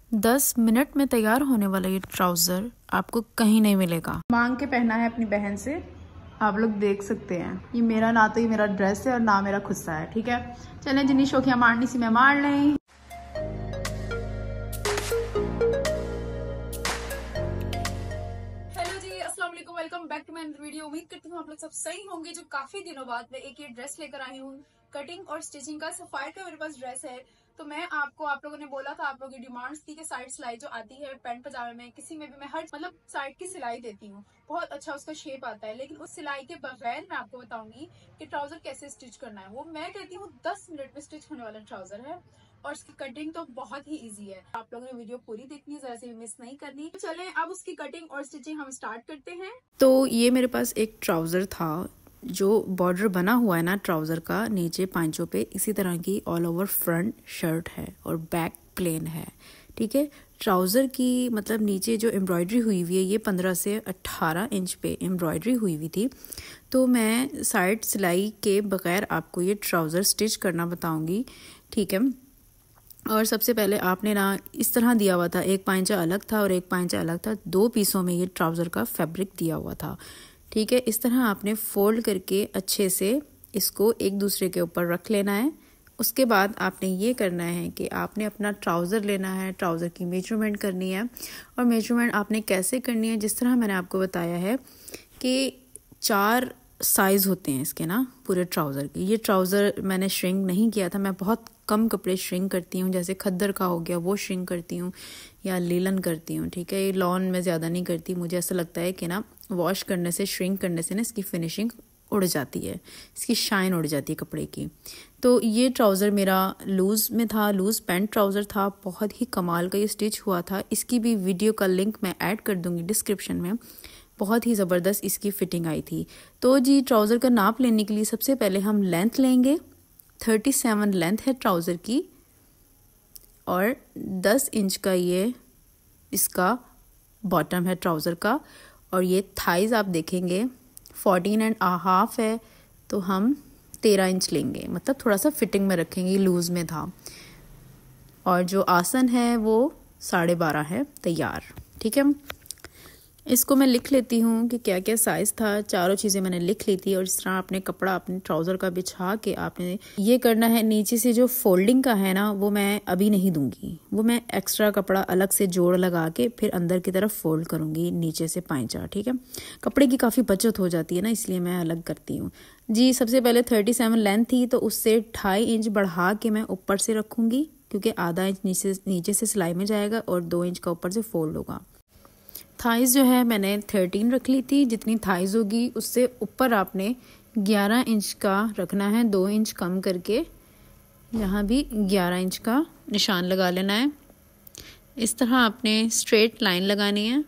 10 minute में तैयार होने वाला ये ट्राउज़र आपको कहीं नहीं मिलेगा। मांग के पहना है अपनी बहन से, आप लोग देख सकते हैं। ये मेरा ना तो ये मेरा ड्रेस है और ना मेरा खुद सा है, ठीक है। चलें जितनी शौकियाँ मारनी सी मैं मार लें। Welcome back to my video. उम्मीद करती हूँ आप लोग सब सही होंगे। जो काफी दिनों बाद मैं एक ये ड्रेस लेकर आई हूँ, कटिंग और स्टिचिंग का सफायर का मेरे पास ड्रेस है। तो मैं आप लोगों ने बोला था, आप लोगों की डिमांड्स थी कि साइड सिलाई जो आती है पैंट पजामे में, किसी में भी मैं हर मतलब साइड की सिलाई देती हूँ, बहुत अच्छा उसका शेप आता है। लेकिन उस सिलाई के बगैर मैं आपको बताऊंगी कि ट्राउजर कैसे स्टिच करना है। वो मैं कहती हूँ 10 मिनट में स्टिच होने वाला ट्राउजर है और उसकी कटिंग तो बहुत ही इजी है। आप लोगों ने वीडियो पूरी देखनी है, जरा से भी मिस नहीं करनी। तो चलें अब उसकी कटिंग और स्टिचिंग हम स्टार्ट करते हैं। तो ये मेरे पास एक ट्राउज़र था जो बॉर्डर बना हुआ है ना ट्राउज़र का, नीचे पांचों पे इसी तरह की ऑल ओवर फ्रंट शर्ट है और बैक प्लेन है, ठीक है। ट्राउज़र की मतलब नीचे जो एम्ब्रॉयडरी हुई हुई है ये 15 से 18 इंच पे एम्ब्रॉयडरी हुई हुई थी। तो मैं साइड सिलाई के बगैर आपको ये ट्राउज़र स्टिच करना बताऊंगी, ठीक है। और सबसे पहले आपने ना इस तरह दिया हुआ था, एक पांचा अलग था और एक पांचा अलग था, 2 पीसों में ये ट्राउज़र का फैब्रिक दिया हुआ था, ठीक है। इस तरह आपने फोल्ड करके अच्छे से इसको एक दूसरे के ऊपर रख लेना है। उसके बाद आपने ये करना है कि आपने अपना ट्राउज़र लेना है, ट्राउज़र की मेजरमेंट करनी है। और मेजरमेंट आपने कैसे करनी है, जिस तरह मैंने आपको बताया है कि 4 साइज़ होते हैं इसके ना पूरे ट्राउज़र के। ये ट्राउज़र मैंने श्रिंक नहीं किया था, मैं बहुत कम कपड़े श्रिंक करती हूँ, जैसे खद्दर का हो गया वो श्रिंक करती हूँ या लीलन करती हूँ, ठीक है। ये लॉन में ज़्यादा नहीं करती, मुझे ऐसा लगता है कि ना वॉश करने से, श्रिंक करने से ना इसकी फिनिशिंग उड़ जाती है, इसकी शाइन उड़ जाती है कपड़े की। तो ये ट्राउज़र मेरा लूज़ में था, लूज़ पैंट ट्राउज़र था, बहुत ही कमाल का ये स्टिच हुआ था। इसकी भी वीडियो का लिंक मैं ऐड कर दूँगी डिस्क्रिप्शन में। बहुत ही ज़बरदस्त इसकी फिटिंग आई थी। तो जी ट्राउज़र का नाप लेने के लिए सबसे पहले हम लेंथ लेंगे। 37 लेंथ है ट्राउज़र की और 10 इंच का ये इसका बॉटम है ट्राउज़र का। और ये थाइज आप देखेंगे 14.5 है, तो हम 13 इंच लेंगे, मतलब थोड़ा सा फिटिंग में रखेंगे, लूज़ में था। और जो आसन है वो 12.5 है तैयार, ठीक है। इसको मैं लिख लेती हूँ कि क्या क्या साइज़ था, चारों चीज़ें मैंने लिख ली थी। और इस तरह आपने कपड़ा अपने ट्राउज़र का बिछा के आपने ये करना है। नीचे से जो फोल्डिंग का है ना वो मैं अभी नहीं दूंगी, वो मैं एक्स्ट्रा कपड़ा अलग से जोड़ लगा के फिर अंदर की तरफ फोल्ड करूँगी नीचे से पांचा, ठीक है। कपड़े की काफ़ी बचत हो जाती है ना, इसलिए मैं अलग करती हूँ जी। सबसे पहले 37 लेंथ थी, तो उससे 2.5 इंच बढ़ा के मैं ऊपर से रखूँगी, क्योंकि आधा इंच नीचे से सिलाई में जाएगा और 2 इंच का ऊपर से फोल्ड होगा। थाइज़ जो है मैंने 13 रख ली थी, जितनी थाइज़ होगी उससे ऊपर आपने 11 इंच का रखना है, 2 इंच कम करके। यहाँ भी 11 इंच का निशान लगा लेना है। इस तरह आपने स्ट्रेट लाइन लगानी है।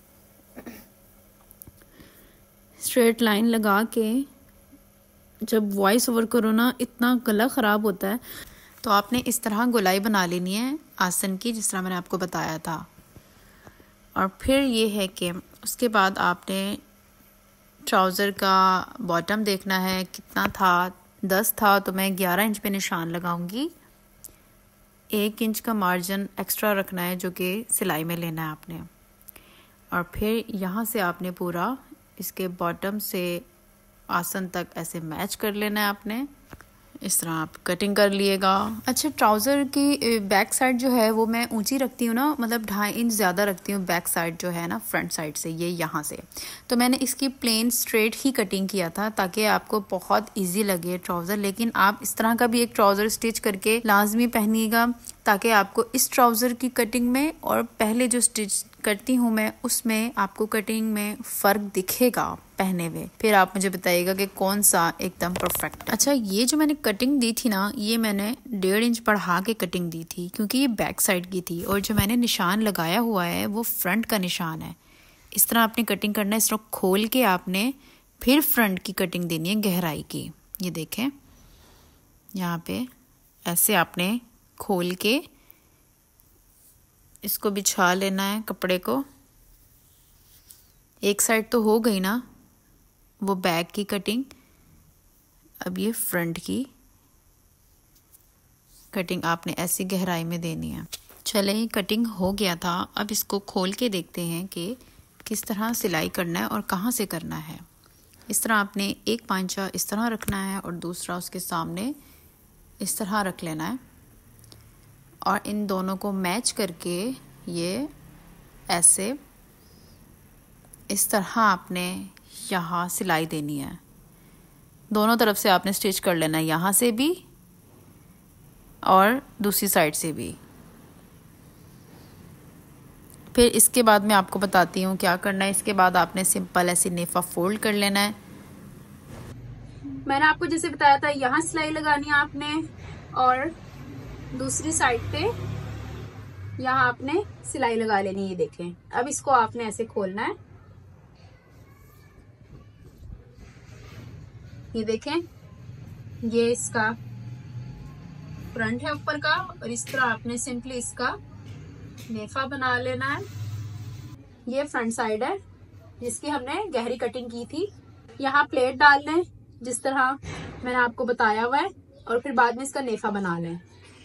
स्ट्रेट लाइन लगा के जब वॉइस ओवर करो ना इतना गला ख़राब होता है, तो आपने इस तरह गोलाई बना लेनी है आसन की, जिस तरह मैंने आपको बताया था। और फिर ये है कि उसके बाद आपने ट्राउज़र का बॉटम देखना है कितना था। 10 था तो मैं 11 इंच पे निशान लगाऊंगी। 1 इंच का मार्जिन एक्स्ट्रा रखना है जो कि सिलाई में लेना है आपने। और फिर यहाँ से आपने पूरा इसके बॉटम से आसन तक ऐसे मैच कर लेना है आपने। इस तरह आप कटिंग कर लिएगा। अच्छा, ट्राउज़र की बैक साइड जो है वो मैं ऊंची रखती हूँ ना, मतलब 2.5 इंच ज़्यादा रखती हूँ बैक साइड जो है ना फ्रंट साइड से, ये यहाँ से। तो मैंने इसकी प्लेन स्ट्रेट ही कटिंग किया था ताकि आपको बहुत इजी लगे ट्राउज़र। लेकिन आप इस तरह का भी एक ट्राउज़र स्टिच करके लाजमी पहनिएगा, ताकि आपको इस ट्राउज़र की कटिंग में और पहले जो स्टिच करती हूँ मैं उसमें आपको कटिंग में फ़र्क दिखेगा पहने हुए। फिर आप मुझे बताइएगा कि कौन सा एकदम परफेक्ट। अच्छा, ये जो मैंने कटिंग दी थी ना, ये मैंने 1.5 इंच बढ़ा के कटिंग दी थी क्योंकि ये बैक साइड की थी। और जो मैंने निशान लगाया हुआ है वो फ्रंट का निशान है। इस तरह आपने कटिंग करना है। इस तरह खोल के आपने फिर फ्रंट की कटिंग देनी है गहराई की। ये देखें, यहाँ पे ऐसे आपने खोल के इसको बिछा लेना है कपड़े को। एक साइड तो हो गई ना वो बैक की कटिंग, अब ये फ्रंट की कटिंग आपने ऐसी गहराई में देनी है। चलें, कटिंग हो गया था। अब इसको खोल के देखते हैं कि किस तरह सिलाई करना है और कहाँ से करना है। इस तरह आपने एक पांचा इस तरह रखना है और दूसरा उसके सामने इस तरह रख लेना है और इन दोनों को मैच करके ये ऐसे इस तरह आपने यहाँ सिलाई देनी है। दोनों तरफ से आपने स्टिच कर लेना है, यहाँ से भी और दूसरी साइड से भी। फिर इसके बाद मैं आपको बताती हूँ क्या करना है। इसके बाद आपने सिंपल ऐसे नेफा फोल्ड कर लेना है। मैंने आपको जैसे बताया था यहाँ सिलाई लगानी है आपने और दूसरी साइड पे यहाँ आपने सिलाई लगा लेनी है। ये देखें, अब इसको आपने ऐसे खोलना है। ये देखें, ये इसका फ्रंट है ऊपर का और इस तरह आपने सिंपली इसका नेफा बना लेना है। ये फ्रंट साइड है जिसकी हमने गहरी कटिंग की थी। यहाँ प्लेट डाल लें जिस तरह मैंने आपको बताया हुआ है और फिर बाद में इसका नेफा बना लें।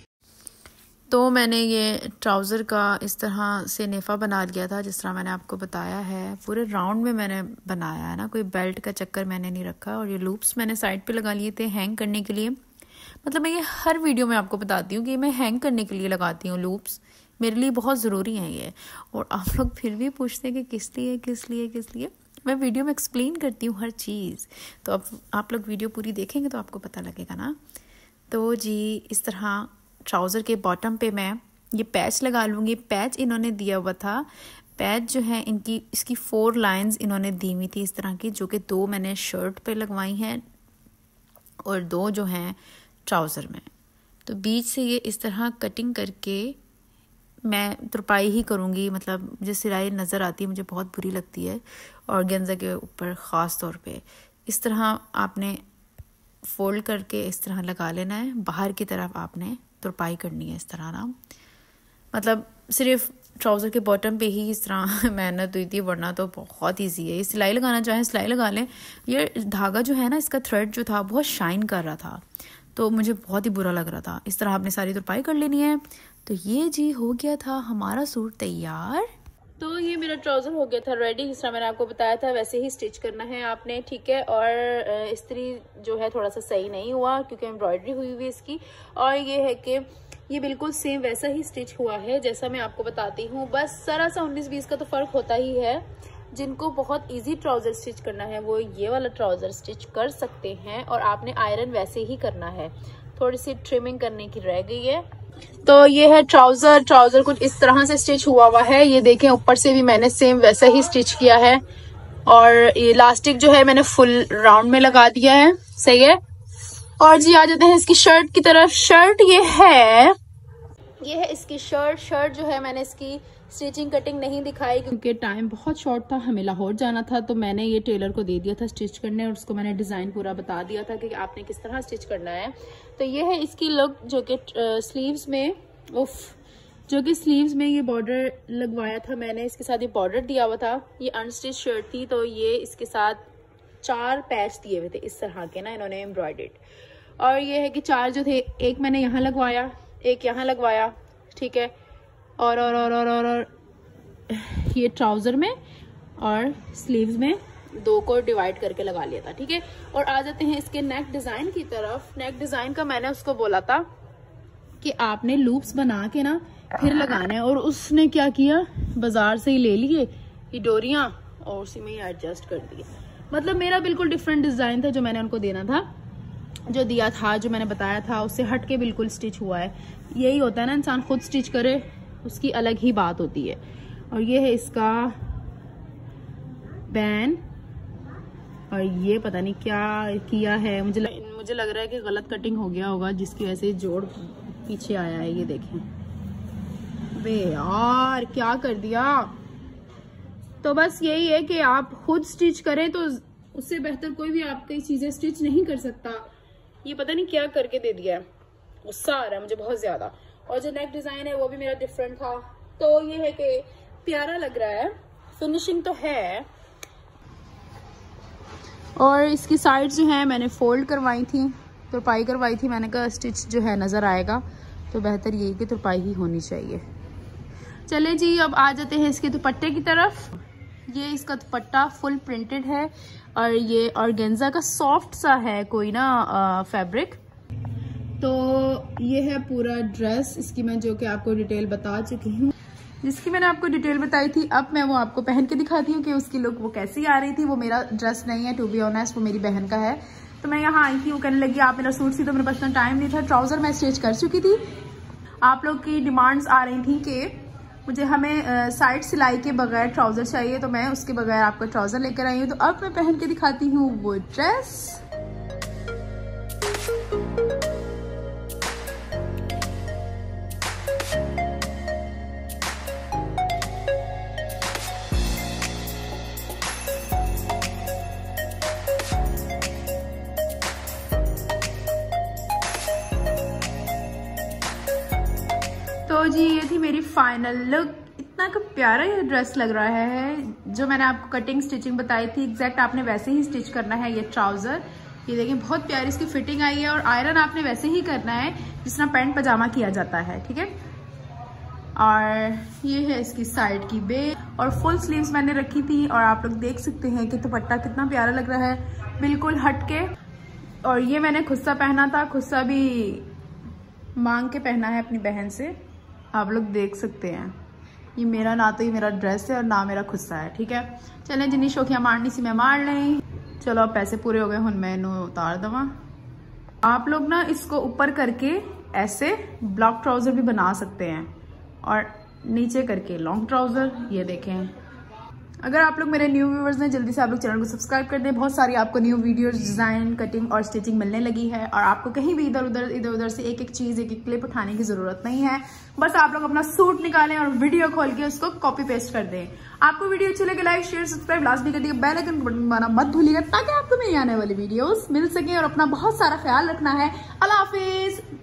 तो मैंने ये ट्राउज़र का इस तरह से नेफा बना लिया था जिस तरह मैंने आपको बताया है। पूरे राउंड में मैंने बनाया है ना, कोई बेल्ट का चक्कर मैंने नहीं रखा। और ये लूप्स मैंने साइड पे लगा लिए थे हैंग करने के लिए। मतलब मैं ये हर वीडियो में आपको बताती हूँ कि मैं हैंग करने के लिए लगाती हूँ लूप्स, मेरे लिए बहुत ज़रूरी है ये। और आप लोग फिर भी पूछते हैं कि किस लिए। मैं वीडियो में एक्सप्लेन करती हूँ हर चीज़, तो अब आप लोग वीडियो पूरी देखेंगे तो आपको पता लगेगा ना। तो जी इस तरह ट्राउज़र के बॉटम पे मैं ये पैच लगा लूँगी। पैच इन्होंने दिया हुआ था। पैच जो है इसकी 4 लाइंस इन्होंने दी हुई थी इस तरह की, जो कि 2 मैंने शर्ट पे लगवाई हैं और 2 जो हैं ट्राउज़र में। तो बीच से ये इस तरह कटिंग करके मैं तुरपाई ही करूँगी। मतलब मुझे सिलाई नज़र आती है, मुझे बहुत बुरी लगती है ऑर्गेन्जा के ऊपर ख़ास तौर पे। इस तरह आपने फोल्ड करके इस तरह लगा लेना है। बाहर की तरफ आपने तुरपाई करनी है इस तरह ना। मतलब सिर्फ ट्राउज़र के बॉटम पे ही इस तरह मेहनत हुई थी, वरना तो बहुत ईजी है। ये सिलाई लगाना चाहें सिलाई लगा लें। ये धागा जो है ना, इसका थ्रेड जो था बहुत शाइन कर रहा था, तो मुझे बहुत ही बुरा लग रहा था। इस तरह आपने सारी तुरपाई कर लेनी है। तो ये जी हो गया था हमारा सूट तैयार। तो ये मेरा ट्राउज़र हो गया था रेडी। जिस तरह मैंने आपको बताया था वैसे ही स्टिच करना है आपने, ठीक है। और इस्त्री जो है थोड़ा सा सही नहीं हुआ क्योंकि एम्ब्रॉयडरी हुई हुई इसकी। और ये है कि ये बिल्कुल सेम वैसा ही स्टिच हुआ है जैसा मैं आपको बताती हूँ। बस जरा सा 19-20 का तो फ़र्क होता ही है। जिनको बहुत इजी ट्राउज़र स्टिच करना है वो ये वाला ट्राउज़र स्टिच कर सकते हैं। और आपने आयरन वैसे ही करना है, थोड़ी सी ट्रिमिंग करने की रह गई है। तो ये है ट्राउज़र कुछ इस तरह से स्टिच हुआ है। ये देखें, ऊपर से भी मैंने सेम वैसा ही स्टिच किया है। और ये इलास्टिक जो है मैंने फुल राउंड में लगा दिया है, सही है। और जी आ जाते हैं इसकी शर्ट की तरफ। शर्ट ये है इसकी शर्ट जो है मैंने इसकी स्टिचिंग कटिंग नहीं दिखाई क्योंकि टाइम बहुत शॉर्ट था, हमें लाहौर जाना था। तो मैंने ये टेलर को दे दिया था स्टिच करने और उसको मैंने डिज़ाइन पूरा बता दिया था कि आपने किस तरह स्टिच करना है। तो ये है इसकी लुक जो कि स्लीव्स में ये बॉर्डर लगवाया था मैंने। इसके साथ ये बॉर्डर दिया हुआ था। ये अनस्टिच शर्ट थी तो ये इसके साथ 4 पैच दिए हुए थे इस तरह के ना, इन्होंने एम्ब्रॉयडर्ड। और ये है कि 4 जो थे, एक मैंने यहाँ लगवाया, एक यहाँ लगवाया, ठीक है। और ये ट्राउज़र में और स्लीव्स में 2 को डिवाइड करके लगा लिया था, ठीक है। और आ जाते हैं इसके नेक डिज़ाइन की तरफ। नेक डिज़ाइन का मैंने उसको बोला था कि आपने लूप्स बना के ना फिर लगाना है। और उसने क्या किया, बाजार से ही ले लिए ये डोरियां और उसी में ही एडजस्ट कर दिया। मतलब मेरा बिल्कुल डिफरेंट डिज़ाइन था जो मैंने उनको देना था, जो दिया था, जो मैंने बताया था उससे हट के बिल्कुल स्टिच हुआ है। यही होता है ना, इंसान खुद स्टिच करे उसकी अलग ही बात होती है। और ये है इसका बैन। और ये पता नहीं क्या किया है, मुझे लग रहा है कि गलत कटिंग हो गया होगा जिसकी वजह से जोड़ पीछे आया है। ये देखें, बे यार क्या कर दिया। तो बस यही है कि आप खुद स्टिच करें तो उससे बेहतर कोई भी आपकी चीजें स्टिच नहीं कर सकता। ये पता नहीं क्या करके दे दिया है, गुस्सा आ रहा है मुझे बहुत ज्यादा। और जो नेक डिजाइन है वो भी मेरा डिफरेंट था। तो ये है कि प्यारा लग रहा है, फिनिशिंग तो है। और इसकी साइड्स जो है मैंने फोल्ड करवाई थी, तुरपाई करवाई थी। मैंने कहा स्टिच जो है नज़र आएगा तो बेहतर यही कि तुरपाई ही होनी चाहिए। चले जी, अब आ जाते हैं इसके दुपट्टे की तरफ। ये इसका दुपट्टा फुल प्रिंटेड है और ये ऑर्गेन्जा का सॉफ्ट सा है कोई ना फैब्रिक। तो ये है पूरा ड्रेस, इसकी मैं जो कि आपको डिटेल बता चुकी हूँ, जिसकी मैंने आपको डिटेल बताई थी। अब मैं वो आपको पहन के दिखाती हूँ कि उसकी लुक वो कैसी आ रही थी। वो मेरा ड्रेस नहीं है, टू बी ऑनेस्ट, वो मेरी बहन का है। तो मैं यहाँ आई थी, वो कहने लगी आप मेरा सूट सी, तो मेरे पास इतना टाइम नहीं था। ट्राउज़र मैं स्टिच कर चुकी थी। आप लोग की डिमांड्स आ रही थी कि हमें साइड सिलाई के बगैर ट्राउज़र चाहिए, तो मैं उसके बगैर आपको ट्राउज़र लेकर आई हूँ। तो अब मैं पहन के दिखाती हूँ वो ड्रेस। तो जी ये थी मेरी फाइनल लुक। इतना का प्यारा ये ड्रेस लग रहा है। जो मैंने आपको कटिंग स्टिचिंग बताई थी एग्जैक्ट आपने वैसे ही स्टिच करना है। ये ट्राउजर, ये देखिए बहुत प्यारी इसकी फिटिंग आई है और आयरन आपने वैसे ही करना है जिस तरह पैंट पजामा किया जाता है, ठीक है। और ये है इसकी साइड की बेल और फुल स्लीव्स मैंने रखी थी और आप लोग देख सकते हैं कि दुपट्टा कितना प्यारा लग रहा है, बिल्कुल हटके। और ये मैंने खुद सा पहना था, खुद सा भी मांग के पहना है अपनी बहन से। आप लोग देख सकते हैं ये मेरा ना तो ये मेरा ड्रेस है और ना मेरा खुद सा है, ठीक है। चलें जिन्नी शौकियाँ मारनी सी मैं मार लें। चलो अब पैसे पूरे हो गए, हुन मैं इन्हों उतार दवा। आप लोग ना इसको ऊपर करके ऐसे ब्लॉक ट्राउजर भी बना सकते हैं और नीचे करके लॉन्ग ट्राउजर। ये देखें, अगर आप लोग मेरे न्यू व्यूवर्स हैं जल्दी से आप लोग चैनल को सब्सक्राइब कर दें। बहुत सारी आपको न्यू वीडियोस डिजाइन, कटिंग और स्टिचिंग मिलने लगी है और आपको कहीं भी इधर उधर से एक एक चीज, एक एक क्लिप उठाने की जरूरत नहीं है। बस आप लोग अपना सूट निकालें और वीडियो खोल के उसको कॉपी पेस्ट कर दें। आपको वीडियो अच्छी लगे लाइक शेयर सब्सक्राइब लास्ट भी कर दिए, बेल आइकन बटन दबाना मत भूलिएगा ताकि आपको मेरी आने वाली वीडियोस मिल सके। और अपना बहुत सारा ख्याल रखना है। अल्लाह हाफिज।